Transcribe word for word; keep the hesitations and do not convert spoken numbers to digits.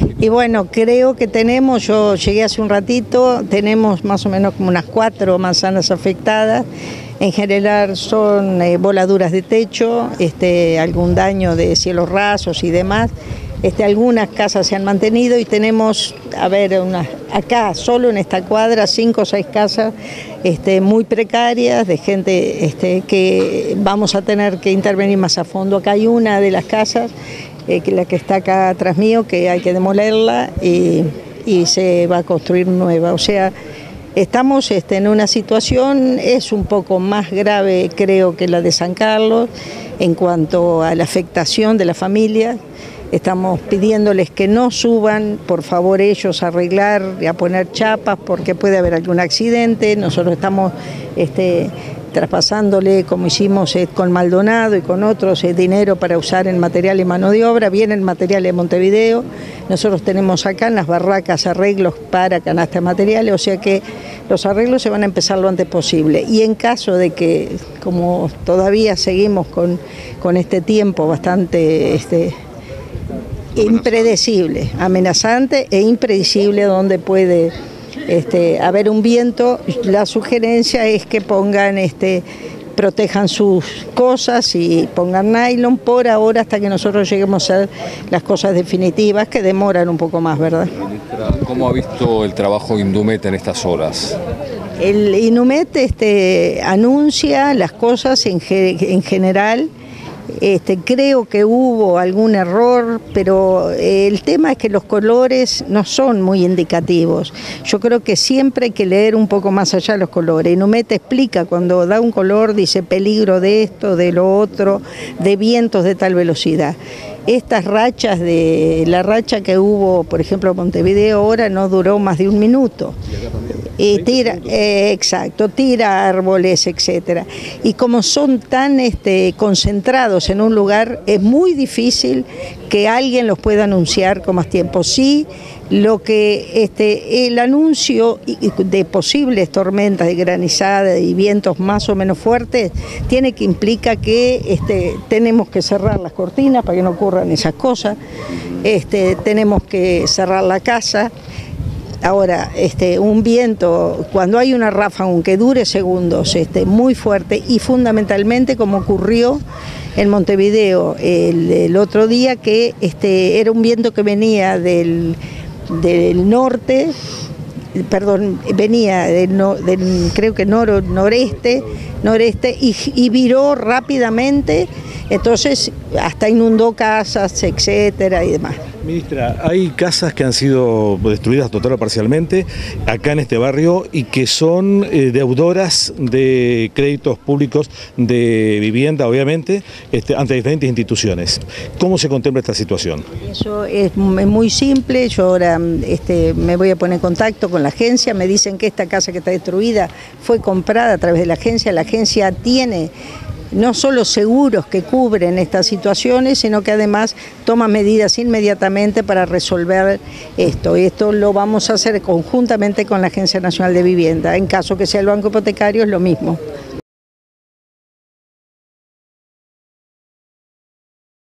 Y bueno, creo que tenemos, yo llegué hace un ratito, tenemos más o menos como unas cuatro manzanas afectadas. En general son eh, voladuras de techo, este, algún daño de cielos rasos y demás. Este, algunas casas se han mantenido y tenemos, a ver, una, acá solo en esta cuadra, cinco o seis casas este, muy precarias, de gente este, que vamos a tener que intervenir más a fondo. Acá hay una de las casas, eh, que la que está acá atrás mío, que hay que demolerla y, y se va a construir nueva. O sea, estamos este, en una situación, es un poco más grave creo que la de San Carlos en cuanto a la afectación de la familia. Estamos pidiéndoles que no suban, por favor ellos a arreglar y a poner chapas porque puede haber algún accidente. Nosotros estamos este, traspasándole, como hicimos eh, con Maldonado y con otros, eh, dinero para usar en material y mano de obra. Viene el material de Montevideo. Nosotros tenemos acá en las barracas arreglos para canasta de materiales, o sea que los arreglos se van a empezar lo antes posible. Y en caso de que, como todavía seguimos con, con este tiempo bastante Este, impredecible, amenazante e impredecible, donde puede este, haber un viento, la sugerencia es que pongan, este, protejan sus cosas y pongan nylon por ahora hasta que nosotros lleguemos a las cosas definitivas, que demoran un poco más, ¿verdad? Ministra, ¿cómo ha visto el trabajo de Indumet en estas horas? El Indumet este, anuncia las cosas en, en general. Este, creo que hubo algún error, pero el tema es que los colores no son muy indicativos. Yo creo que siempre hay que leer un poco más allá de los colores. Indumet explica, cuando da un color, dice peligro de esto, de lo otro, de vientos de tal velocidad. Estas rachas, de la racha que hubo, por ejemplo, en Montevideo ahora, no duró más de un minuto. Y tira, eh, exacto, tira árboles, etcétera. Y como son tan este, concentrados en un lugar, es muy difícil que alguien los pueda anunciar con más tiempo. Sí, lo que este, el anuncio de posibles tormentas de granizada y vientos más o menos fuertes tiene que implica que este, tenemos que cerrar las cortinas para que no ocurran esas cosas, este, tenemos que cerrar la casa. Ahora, este, un viento, cuando hay una ráfaga, aunque dure segundos, este, muy fuerte, y fundamentalmente como ocurrió en Montevideo el, el otro día, que este, era un viento que venía del, del norte, perdón, venía del, del creo que nor, noreste, noreste y, y viró rápidamente, entonces hasta inundó casas, etcétera y demás. Ministra, hay casas que han sido destruidas total o parcialmente acá en este barrio y que son eh, deudoras de créditos públicos de vivienda, obviamente, este, ante diferentes instituciones. ¿Cómo se contempla esta situación? Eso es muy simple. Yo ahora este, me voy a poner en contacto con la agencia. Me dicen que esta casa que está destruida fue comprada a través de la agencia. La agencia tiene no solo seguros que cubren estas situaciones, sino que además toma medidas inmediatamente para resolver esto. Y esto lo vamos a hacer conjuntamente con la Agencia Nacional de Vivienda. En caso que sea el Banco Hipotecario es lo mismo.